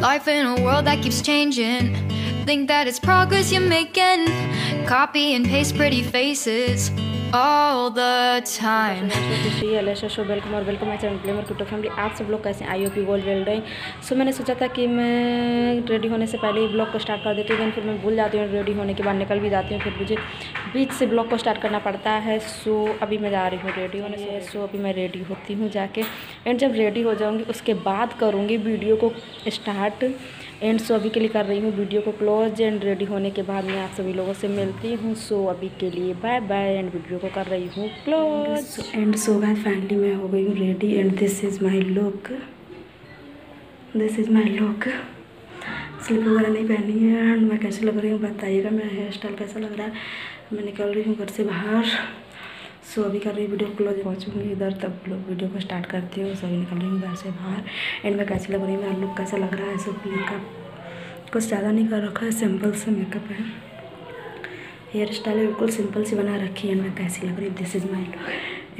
Life in a world that keeps changing. Think that it's progress you're making. Copy and paste pretty faces all the time. Welcome और welcome my channel glamour crypto family. आप सब लोग कैसे? I hope you all well doing. So मैंने सोचा था कि मैं रेडी होने से पहले ही ब्लॉग को स्टार्ट कर देती हूँ, फिर मैं भूल जाती हूँ, रेडी होने के बाद निकल भी जाती हूँ, फिर मुझे बीच से ब्लॉग को स्टार्ट करना पड़ता है। सो अभी मैं जा रही हूँ रेडी होने से। सो अभी मैं रेडी होती हूँ जाके, एंड जब रेडी हो जाऊँगी उसके बाद करूँगी वीडियो को स्टार्ट। एंड सो अभी के लिए कर रही हूँ वीडियो को क्लोज, एंड रेडी होने के बाद मैं आप सभी लोगों से मिलती हूँ। सो अभी के लिए बाय बाय, एंड वीडियो को कर रही हूँ close. And so guys finally मैं हो गई हूँ ready, and this is my look, slip वगैरह नहीं पहनी है। एंड मैं कैसे लग रही हूँ बताइएगा, मेरा हेयर स्टाइल कैसा लग रहा है। मैं निकल रही हूँ घर से बाहर। सो अभी कर रही हूँ वीडियो क्लोज, पहुँचूँगी इधर तब लोग वीडियो को स्टार्ट करती हूँ। सो अभी निकल रही हूँ घर से बाहर, एंड मैं कैसी लग रही हूँ, मेरा लुक कैसा लग रहा है। सो मेकअप कुछ ज़्यादा नहीं कर रखा है, सिंपल से मेकअप है, हेयर स्टाइल बिल्कुल सिंपल सी बना रखी है। मैं कैसी लग रही हूँ, this is my look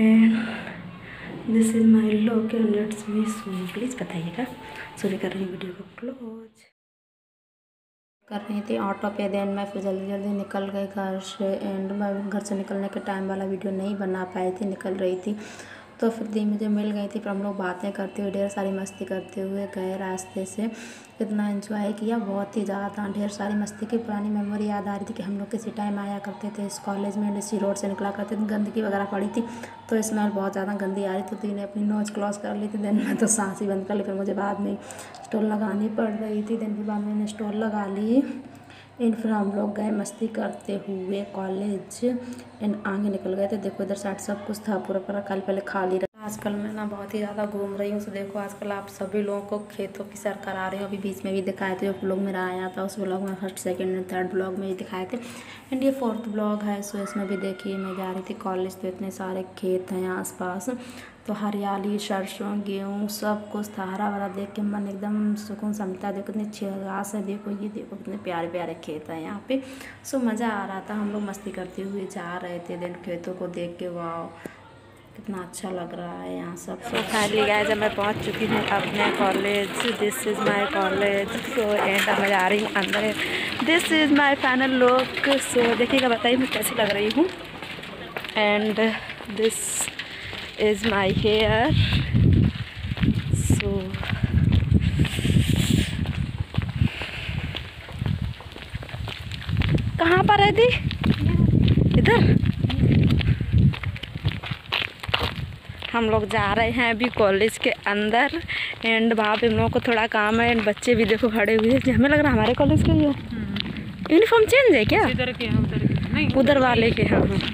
and let's me. So please बताइएगा। सो भी कर रही हूँ वीडियो को क्लोज कर रही थी ऑटो पे। देन मैं फिर जल्दी जल्दी निकल गई घर से, एंड मैं घर से निकलने के टाइम वाला वीडियो नहीं बना पाई थी, निकल रही थी तो फिर दी मुझे मिल गई थी। फिर हम लोग बातें करते हुए ढेर सारी मस्ती करते हुए गए रास्ते से। इतना एंजॉय किया, बहुत ही ज़्यादा, ढेर सारी मस्ती की पुरानी मेमोरी याद आ रही थी कि हम लोग किसी टाइम आया करते थे इस कॉलेज में, इसी रोड से निकला करते थे। गंदगी वगैरह पड़ी थी तो स्मेल बहुत ज़्यादा गंदी आ रही थी, तो ने अपनी नोज क्लोज कर ली थी। देन मैं तो सांस ही बंद कर ली, फिर मुझे बाद में स्टोल लगानी पड़ रही थी। देन फिर बाद में मैंने स्टोल लगा ली, एंड फिर हम लोग गए मस्ती करते हुए कॉलेज, एंड आगे निकल गए थे। देखो इधर साइड सब कुछ था पूरा कल पहले खाली रहा। आजकल मैं ना बहुत ही ज़्यादा घूम रही हूँ। तो देखो आजकल आप सभी लोगों को खेतों की सैर करा रही हूँ। अभी बीच में भी दिखाए थे, जो ब्लॉग मेरा आया था उस ब्लॉग में first second and third blog में भी दिखाए थे, एंड ये फोर्थ ब्लॉग है। सो इसमें भी देखिए मैं जा रही थी कॉलेज, तो इतने सारे खेत हैं आसपास, तो हरियाली, सरसों, गेहूँ सब कुछ था, हरा भरा देख के मन एकदम सुकून सा मिलता है। देखो कितनी अच्छी घास है, देखो ये देखो कितने प्यारे प्यारे खेत हैं यहाँ पे। सो मज़ा आ रहा था, हम लोग मस्ती करते हुए जा रहे थे। देन खेतों को देख के वाह कितना अच्छा लग रहा है यहाँ सब। सो फाइनली गाइस जब मैं पहुँच चुकी हूँ अपने college, this is my college. So and अब मैं जा रही हूँ अंदर, this is my final look. So देखिएगा, बताइए मैं कैसी लग रही हूँ, and this is my hair. So कहाँ पर है दी? इधर हम लोग जा रहे हैं अभी कॉलेज के अंदर, एंड वहाँ पे हम लोगों को थोड़ा काम है, एंड बच्चे भी देखो खड़े हुए हैं। हमें लग रहा है हमारे कॉलेज के ही यूनिफॉर्म चेंज है क्या? इधर के हैं, उधर के नहीं, उधर वाले के। हाँ हाँ।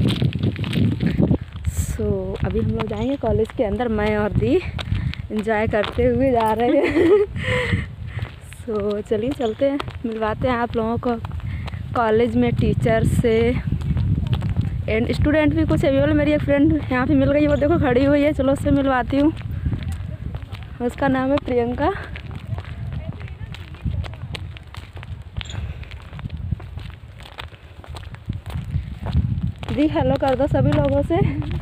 सो अभी हम लोग जाएंगे कॉलेज के अंदर, मैं और दी एंजॉय करते हुए जा रहे हैं। सो चलिए चलते हैं, मिलवाते हैं आप लोगों को कॉलेज में टीचर से, एंड स्टूडेंट भी कुछ अभी। मेरी एक फ्रेंड यहाँ पे मिल गई, वो देखो खड़ी हुई है, चलो उससे मिलवाती हूँ। उसका नाम है प्रियंका। दी हेलो कर दो सभी लोगों से।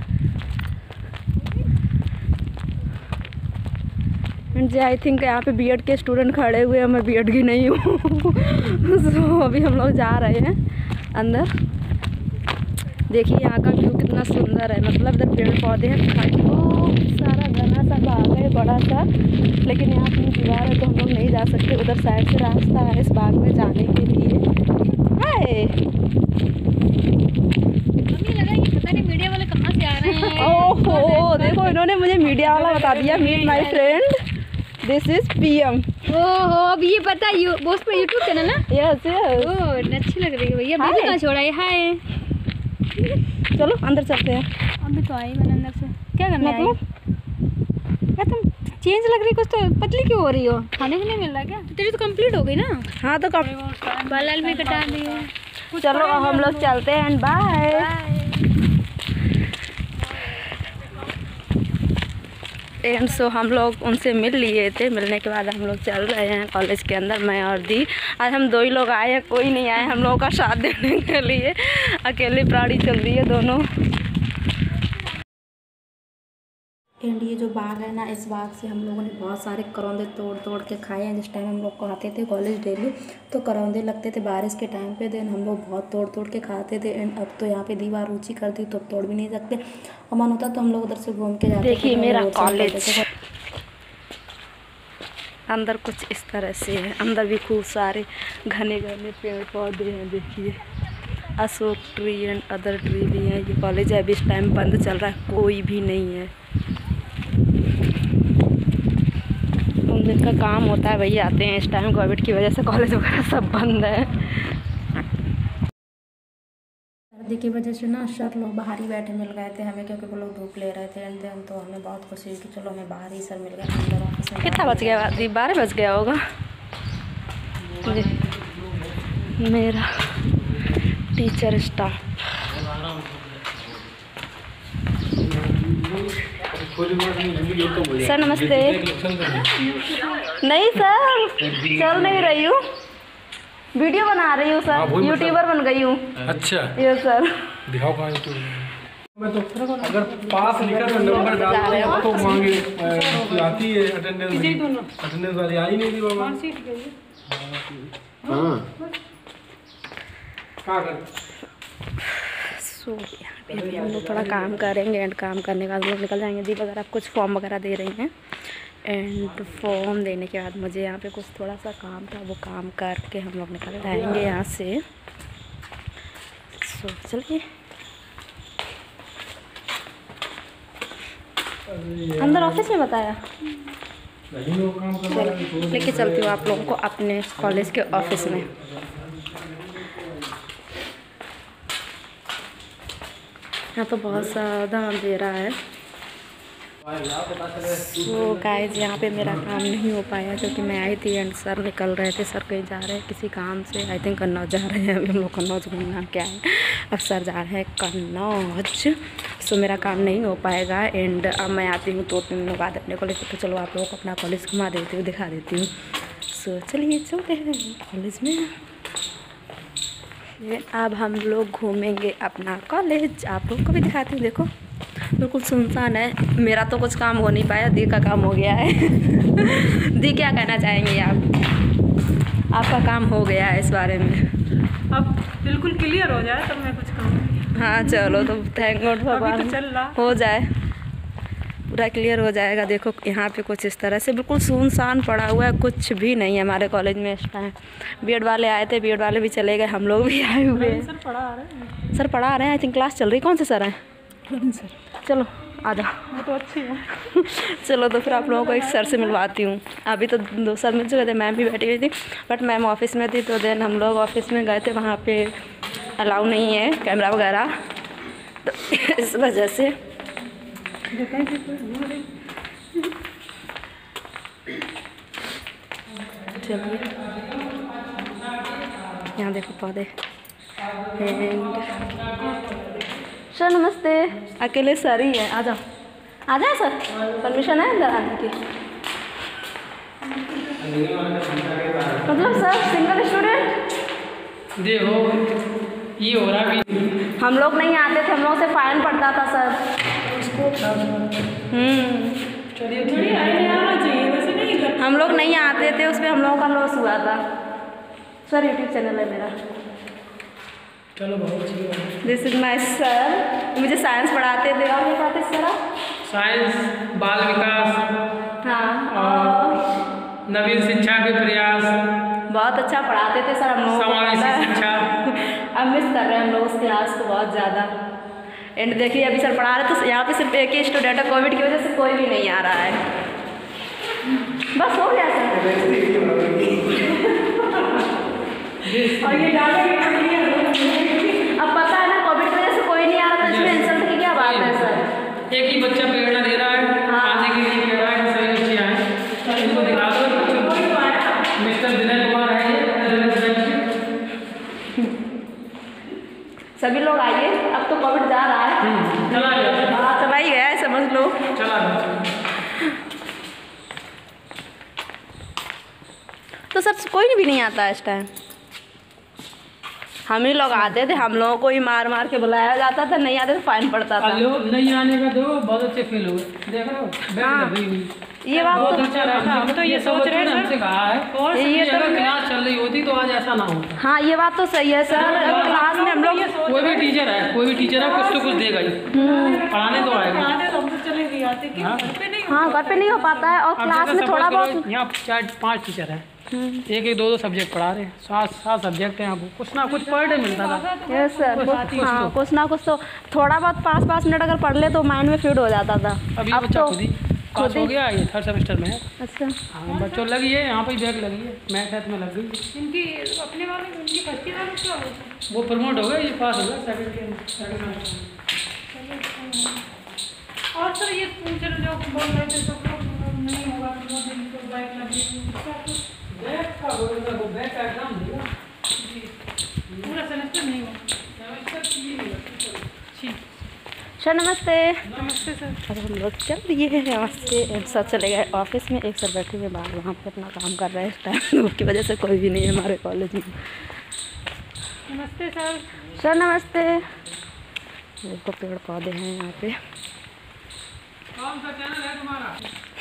जी आई थिंक यहाँ पे बीएड के स्टूडेंट खड़े हुए हैं, मैं बीएड की नहीं हूँ। तो अभी हम लोग जा रहे हैं अंदर। देखिए यहाँ का व्यू कितना सुंदर है, मतलब इधर पेड़ पौधे हैं, खूब सारा घना सा बाग है बड़ा सा, लेकिन यहाँ की दीवार है तो हम लोग नहीं जा सकते। उधर साइड से रास्ता है इस बाग में जाने के लिए। हाय पता नहीं मीडिया वाले कहाँ से आ रहे हैं। ओहो देखो इन्होंने मुझे मीडिया वाला बता दिया। Meet my friend, this is PM. ओहो अब ये पता वो उस पर यूट्यूब चैनल ना। Yes yes. ओह अच्छी लग रही है भैया, मैंने कहाँ छोड़ा है। हाय चलो अंदर चलते हैं। अभी तो आई मैंने अंदर से, क्या करना है क्या? तुम चेंज लग रही, कुछ तो पतली क्यों हो रही हो? खाने को नहीं मिल रहा क्या? तो तेरी तो कंप्लीट हो गई ना। हाँ तो बाल में कटा दिए। चलो हम लोग चलते हैं, एंड बाय। एंड सो हम लोग उनसे मिल लिए थे, मिलने के बाद हम लोग चल रहे हैं कॉलेज के अंदर, मैं और दी। आज हम दो ही लोग आए हैं, कोई नहीं आए हम लोगों का साथ देने के लिए। अकेली प्राणी चल रही है दोनों। एंड ये जो बाग है ना, इस बाग से हम लोगों ने बहुत सारे करौंदे तोड़ तोड़ के खाए हैं। जिस टाइम हम लोग को आते थे कॉलेज डेली, तो करौंदे लगते थे बारिश के टाइम पे, देन हम लोग बहुत तोड़ तोड़ के खाते थे। एंड अब तो यहाँ पे दीवार ऊंची कर दी तो अब तोड़ भी नहीं सकते, और मन होता तो हम लोग उधर से घूम के जाते। देखिए मेरा कॉलेज अंदर कुछ इस तरह से है। अंदर भी खूब सारे घने घने पेड़ पौधे हैं। देखिए ashok tree and other tree भी हैं। ये कॉलेज है अभी इस टाइम बंद चल रहा है, कोई भी नहीं है। उन दिन का काम होता है वही आते हैं। इस टाइम कोविड की वजह से कॉलेज वगैरह सब बंद है। सर्दी की वजह से ना सर लोग बाहर ही बैठे मिल गए थे हमें, क्योंकि वो लोग धूप ले रहे थे। एंड देन तो हमें बहुत खुशी हुई कि चलो हमें बाहर ही सर मिल गए। अंदर ऑफिस में कितना बज गया? 12 बज गया होगा। मेरा टीचर स्टाफ सर नमस्ते। नहीं सर चल नहीं रही हूँ, वीडियो बना रही हूँ सर, यूट्यूबर बन गई हूँ। अच्छा ये सर दिखाओ कहाँ यूट्यूब में। तो अगर पास लिखा तो नंबर डाल दो तो मांगे आती है अटेंडेंस वाली आई नहीं थी बाबा। हाँ क्या कर सो यहाँ पे अभी हम लोग थोड़ा काम करेंगे। एंड काम करने के बाद हम लोग निकल जाएंगे। दी वगैरह कुछ फॉर्म वगैरह दे रही हैं। एंड फॉर्म देने के बाद मुझे यहाँ पे कुछ थोड़ा सा काम था, वो काम करके हम लोग निकल जाएंगे यहाँ से। सो चलिए अंदर ऑफिस में बताया, चलो लेके चलती हूँ आप लोगों को अपने कॉलेज के ऑफिस में। यहाँ तो बहुत ज़्यादा अंधेरा है। तो गाइस यहाँ पे मेरा काम नहीं हो पाया क्योंकि मैं आई थी एंड सर निकल रहे थे। सर कहीं जा रहे हैं किसी काम से, आई थिंक कन्नौज जा रहे हैं। अभी हम लोग कन्नौज घूमना क्या है, अब सर जा रहे हैं कन्नौज। सो मेरा काम नहीं हो पाएगा। एंड अब मैं आती हूँ 2-3 दिनों बाद अपने कॉलेज। तो चलो आप लोगों को अपना कॉलेज घुमा देती हूँ, दिखा देती हूँ। सो चलिए चलते हैं कॉलेज में। अब हम लोग घूमेंगे अपना कॉलेज, आप लोग को भी दिखाती हूँ। देखो बिल्कुल सुनसान है। मेरा तो कुछ काम हो नहीं पाया, दी का काम हो गया है। दी क्या कहना चाहेंगे आप? आपका काम हो गया है इस बारे में? अब बिल्कुल क्लियर हो जाए तब मैं कुछ कहूँगी। हाँ चलो तो थैंक गॉड भगवान, तो चल रहा हो जाए पूरा क्लियर हो जाएगा। देखो यहाँ पे कुछ इस तरह से बिल्कुल सुनसान पड़ा हुआ है, कुछ भी नहीं है हमारे कॉलेज में इस टाइम। बीएड वाले आए थे, बीएड वाले भी चले गए, हम लोग भी आए हुए हैं। सर पढ़ा आ रहे हैं। सर पढ़ा रहे हैं, आई थिंक क्लास चल रही। कौन से सर हैं? सर चलो आ जाओ। वो तो अच्छी है। चलो तो फिर आप लोगों को एक सर से मिलवाती हूँ। अभी तो 2 सर मिल चुके थे, मैम भी बैठी हुई थी, बट मैम ऑफिस में थी। तो देन हम लोग ऑफिस में गए थे, वहाँ पे अलाउ नहीं है कैमरा वगैरह, तो इस वजह से चलिए यहाँ देखो पौधे। एंड सर नमस्ते, अकेले सर ही है, आ जाओ आ जाए सर, परमिशन है अंदर आने की? मतलब सर सिंगल स्टूडेंट देखो ये हो रहा भी हम लोग नहीं आते थे, हम लोग से फाइन पड़ता था सर। चलिए थोड़ी आने आना चाहिए, वैसे नहीं करते। हम लोग नहीं आते थे, उसमें हम लोगों का लॉस हुआ था सर। यूट्यूब चैनल है मेरा। चलो बहुत अच्छी बात है। दिस इज माई सर, मुझे साइंस पढ़ाते थे। और क्या पढ़ाते सर आप? साइंस, बाल विकास, हाँ और नवीन शिक्षा के प्रयास, बहुत अच्छा पढ़ाते थे सर हम लोग। समावेशी शिक्षा। अब मिस कर रहे हैं हम लोग उस क्लास को बहुत ज़्यादा। एंड देखिए अभी सर पढ़ा रहे तो यहाँ पे सिर्फ एक ही स्टूडेंट है, कोविड की वजह से कोई भी नहीं आ रहा है। बस हो गया सर। और ये अब पता है ना कोविड की वजह से कोई नहीं आ रहा, तो इसमें इंसल्ट की क्या बात है सर? एक ही बच्चा प्रेरणा दे रहा है, आने के लिए कह रहा है कि सही बच्चे आए, इनको दिखा दो। मिस्टर विनय कुमार है ये, सभी लोग आइए, अब तो कोविड जा रहा है। चला गया। हाँ चला ही गया है, समझ लो। चला गया। तो सर कोई भी नहीं आता है इस टाइम। हम ही लोग आते थे, हम लोगों को ही मार मार के बुलाया जाता था, नहीं आते तो फाइन पड़ता था। नहीं आने का देखो बहुत अच्छे फील हुए, देख रहे हो ये बात बहुत अच्छा रहा। हम तो ये सोच रहे हैं, हमसे कहा है ये तो क्लास चल रही होती तो आज ऐसा ना होता। हाँ ये बात तो सही है सर, क्लास में हम लोग कोई भी टीचर है कुछ तो कुछ देगा ही, पढ़ाने तो आएगा। हाँ घर पे नहीं हो पाता है, और क्लास में थोड़ा बहुत यहाँ 4-5 टीचर है, एक 2 सब्जेक्ट पढ़ा रहे हैं, 7 सब्जेक्ट हैं, कुछ ना कुछ पर डे मिलता था। यस सर, हाँ कुछ ना कुछ तो थोड़ा बहुत 5-5 मिनट अगर पढ़ ले तो माइंड में फीड हो जाता था। अभी बच्चा खुद ही पास हो गया, ये 3rd सेमेस्टर में है। अच्छा हाँ बच्चों लगी है, यहाँ पे बैग लगी है, मैथ में लग गई। इनकी अपने वाले इनकी फर्स्ट ईयर में क्या होता है? वो प्रमोट हो गया, ये पास हो गया 2nd ईयर। और सर ये टीचर जो बोल रहे थे सब लोग नहीं होगा तो इनको बैग लगी, बैग का वो बैग का एग्जाम दिया, पूरा सेमेस्टर नहीं होगा। सर नमस्ते। नमस्ते सर। अब हम लोग चल रही है यहाँ से, सर चले गए ऑफिस में, एक सर बैठे हुए बाहर वहाँ पे अपना काम कर रहे हैं। इस टाइम धूप की वजह से कोई भी नहीं है हमारे कॉलेज में। नमस्ते सर। सर नमस्ते। देखो पेड़ पौधे हैं यहाँ पे। कौन सा चैनल है तुम्हारा?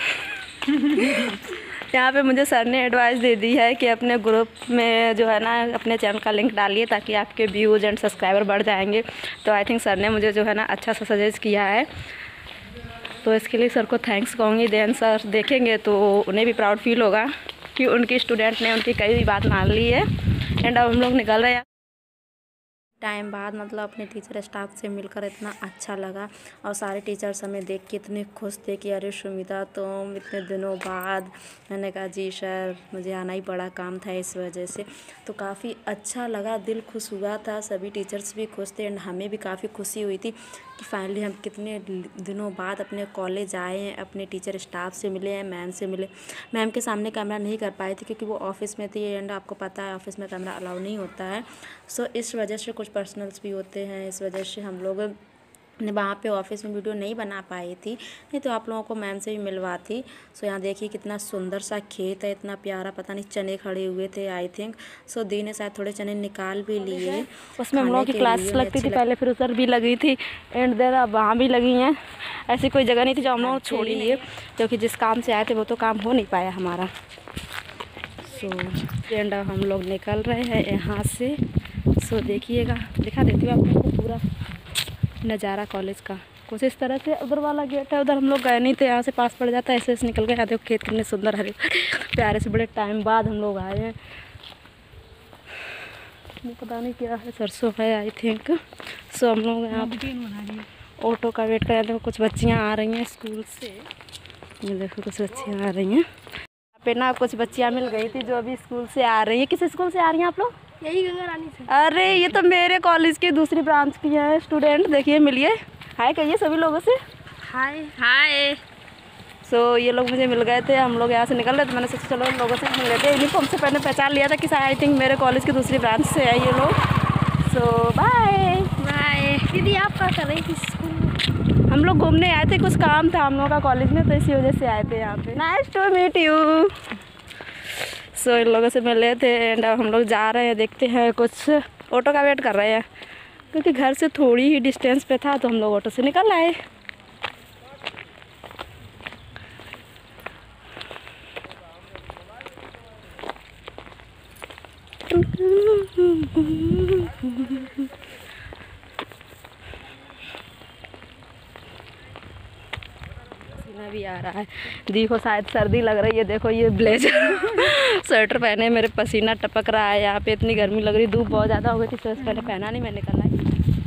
यहाँ पे मुझे सर ने एडवाइस दे दी है कि अपने ग्रुप में जो है ना अपने चैनल का लिंक डालिए ताकि आपके व्यूज़ एंड सब्सक्राइबर बढ़ जाएंगे। तो आई थिंक सर ने मुझे जो है ना अच्छा सा सजेस्ट किया है, तो इसके लिए सर को थैंक्स कहूँगी। देन सर देखेंगे तो उन्हें भी प्राउड फील होगा कि उनकी स्टूडेंट ने उनकी कई बात मान ली है। एंड अब हम लोग निकल रहे हैं टाइम बाद, मतलब अपने टीचर स्टाफ से मिलकर इतना अच्छा लगा, और सारे टीचर्स हमें देख के इतने खुश थे कि अरे सुमिता तुम इतने दिनों बाद। मैंने कहा जी सर मुझे आना ही पड़ा, काम था इस वजह से। तो काफ़ी अच्छा लगा, दिल खुश हुआ था, सभी टीचर्स भी खुश थे एंड हमें भी काफ़ी खुशी हुई थी कि फाइनली हम कितने दिनों बाद अपने कॉलेज आए हैं, अपने टीचर स्टाफ से मिले हैं, मैम से मिले। मैम के सामने कैमरा नहीं कर पाए थे क्योंकि वो ऑफिस में थी एंड आपको पता है ऑफिस में कैमरा अलाउ नहीं होता है। सो इस वजह से कुछ पर्सनल्स भी होते हैं, इस वजह से हम लोग ने वहाँ पे ऑफिस में वीडियो नहीं बना पाई थी, नहीं तो आप लोगों को मैम से भी मिलवाती। सो यहाँ देखिए कितना सुंदर सा खेत है, इतना प्यारा, पता नहीं चने खड़े हुए थे आई थिंक। सो दी ने शायद थोड़े चने निकाल भी लिए। उसमें हम लोगों की क्लास लगती थी पहले, फिर उधर भी लगी थी एंड देर अब वहाँ भी लगी हैं। ऐसी कोई जगह नहीं थी जो हम लोग छोड़ ही लिए, क्योंकि जिस काम से आए थे वो तो काम हो नहीं पाया हमारा। सो एंड अब हम लोग निकल रहे हैं यहाँ से। सो देखिएगा, दिखा देती हूँ आपको पूरा नज़ारा कॉलेज का। कुछ इस तरह से उधर वाला गेट है, उधर हम लोग गए नहीं थे, यहाँ से पास पड़ जाता है, ऐसे ऐसे निकल गए। यहाँ देखो खेत कितने सुंदर हरे प्यारे से, बड़े टाइम बाद हम लोग आए हैं। पता नहीं क्या है, सरसों है आई थिंक। सो हम लोग यहाँ ऑटो का वेट कर रहे थे। कुछ बच्चियाँ आ रही हैं स्कूल से, ये देखो कुछ बच्चियाँ आ रही हैं। यहाँ पे ना कुछ बच्चियाँ मिल गई थी जो अभी स्कूल से आ रही हैं। किस स्कूल से आ रही हैं आप लोग? यही गंगा रानी से। अरे ये तो मेरे कॉलेज की दूसरी ब्रांच की है स्टूडेंट। देखिए मिलिए, हाय कहिए सभी लोगों से। हाय हाय। सो ये लोग मुझे मिल गए थे, हम लोग यहाँ से निकल रहे थे, मैंने सोचा चलो इन लोगों से मिल लेते हैं। यूनिफॉर्म से पहले पहचान लिया था कि आई थिंक मेरे कॉलेज की दूसरी ब्रांच से है ये लोग। So bye bye. दीदी आप क्या कर रही थी स्कूल? हम लोग घूमने आए थे, कुछ काम था हम लोगों का कॉलेज में, तो इसी वजह से आए थे यहाँ पे। Nice to meet you. So इन लोगों से मिले थे एंड अब हम लोग जा रहे हैं, देखते हैं, कुछ ऑटो का वेट कर रहे हैं क्योंकि घर से थोड़ी ही डिस्टेंस पे था तो हम लोग ऑटो से निकल आए। भी आ रहा है, देखो शायद सर्दी लग रही है। देखो ये ब्लेजर स्वेटर पहने मेरे पसीना टपक रहा है। यहाँ पे इतनी गर्मी लग रही, धूप बहुत ज़्यादा हो गई थी, तो पहले पहना नहीं, मैं निकल आई।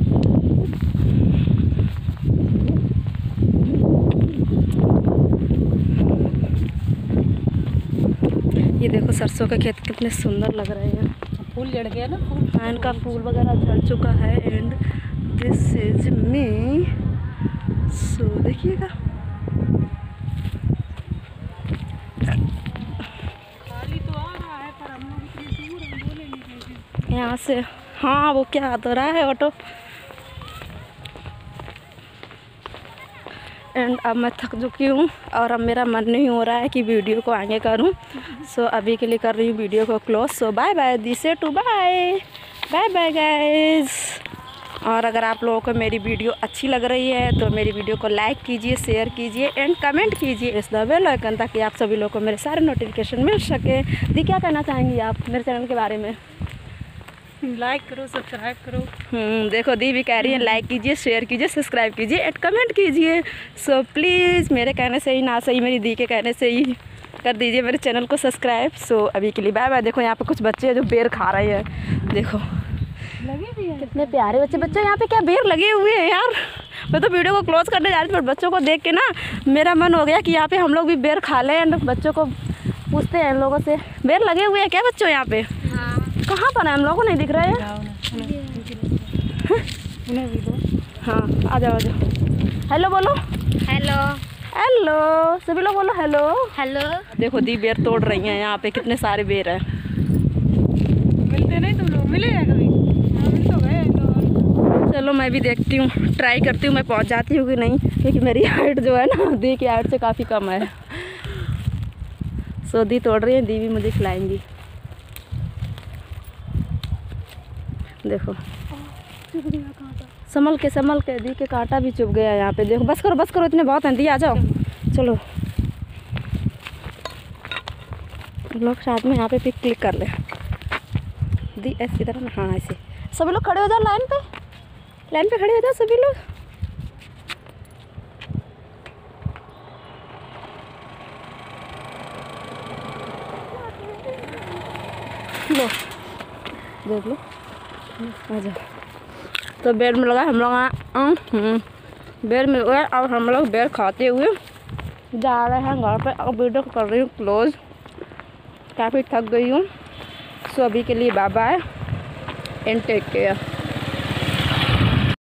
ये देखो सरसों के खेत कितने सुंदर लग रहे हैं, फूल जड़ गया ना, हाँ इनका फूल वगैरह झड़ चुका है। And this is me. So देखिएगा खाली तो आ रहा है पर हम लोग इतनी दूर हम बोलेंगे कैसे? यहाँ से। हाँ वो क्या आ तो रहा है ऑटो। एंड अब मैं थक चुकी हूँ और अब मेरा मन नहीं हो रहा है कि वीडियो को आगे करूँ। सो अभी के लिए कर रही हूँ वीडियो को close. So bye bye, this to bye. Bye bye guys. और अगर आप लोगों को मेरी वीडियो अच्छी लग रही है तो मेरी वीडियो को लाइक कीजिए, शेयर कीजिए एंड कमेंट कीजिए इस द बेल आइकन, ताकि आप सभी लोगों को मेरे सारे नोटिफिकेशन मिल सके। दी क्या कहना चाहेंगी आप मेरे चैनल के बारे में? लाइक करो, सब्सक्राइब करो। देखो दी भी कह रही है लाइक कीजिए, शेयर कीजिए, सब्सक्राइब कीजिए एंड कमेंट कीजिए। सो प्लीज़ मेरे कहने से ही ना सही, मेरी दी के कहने से ही कर दीजिए मेरे चैनल को सब्सक्राइब। सो अभी के लिए बाय बाय। देखो यहाँ पे कुछ बच्चे हैं जो बेर खा रहे हैं, देखो लगे भी है कितने प्यारे बच्चे यहाँ पे क्या बेर लगे हुए हैं यार। मैं तो वीडियो को क्लोज करने जा रही थी, पर बच्चों को देख के ना मेरा मन हो गया कि यहाँ पे हम लोग भी बेर खा लें एंड बच्चों को पूछते हैं इन लोगों से। बेर लगे हुए हैं क्या बच्चों यहाँ पे? कहाँ पर है? हम लोगों को नहीं दिख रहा है। हाँ आ जाओ आ जाओ। हेलो बोलो। हेलो हेलो सभी लोग बोलो हेलो। हेलो। देखो दी बेर तोड़ रही हैं, यहाँ पे कितने सारे बेर हैं। मिलते नहीं तुम लोग? मिले हैं कभी? हाँ मिल तो गए तो। चलो मैं भी देखती हूँ, ट्राई करती हूँ मैं पहुँच जाती हूँ कि नहीं, क्योंकि मेरी हाइट जो है ना दी की हाइट से काफ़ी कम है। सो दी तोड़ रही है, दी भी मुझे खिलाएंगी। देखो संभल के दी के कांटा भी चुभ गया यहाँ पे। देखो बस करो इतने बहुत हैं। दी आ जाओ, चलो लोग साथ में यहाँ पे पिक क्लिक कर ले। दी ऐसी तरह ना, हाँ ऐसे सभी लोग खड़े हो जाओ लाइन पे खड़े हो जाओ सभी लोग। लो देख लो आ जाओ। तो बेड में लगा हम लोग बेड में लगा और हम लोग बेड खाते हुए जा रहे हैं घर पे। अब वीडियो को कर रही हूँ क्लोज, काफ़ी थक गई हूँ। सो अभी के लिए bye bye and take care.